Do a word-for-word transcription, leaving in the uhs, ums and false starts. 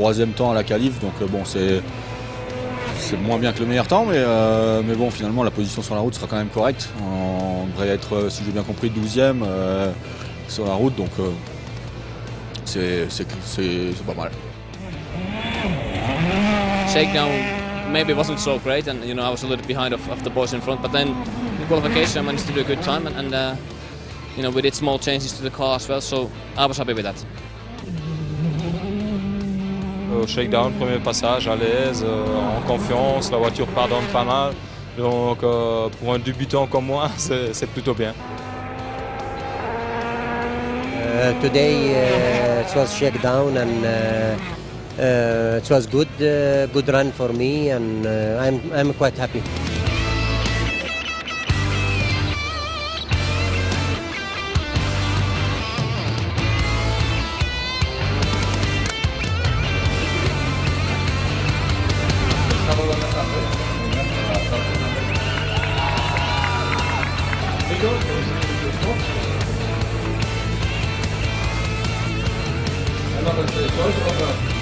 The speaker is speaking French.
troisième temps à la qualif, donc euh, bon, c'est c'est moins bien que le meilleur temps, mais, euh, mais bon, finalement, la position sur la route sera quand même correcte. On devrait être, si j'ai bien compris, douzième euh, sur la route, donc euh, c'est pas mal. Shakedown maybe wasn't so great, and you know I was a little behind of, of the boys in front. But then in qualification, I managed to do a good time, and, and uh, you know we did small changes to the car as well, so I was happy with that. Au shakedown, premier passage à l'aise, euh, en confiance, la voiture pardonne pas mal. Donc euh, pour un débutant comme moi, c'est plutôt bien. Uh, today uh, it was shakedown and uh, uh, it was good, uh, good run for me, and uh, I'm I'm quite happy. Another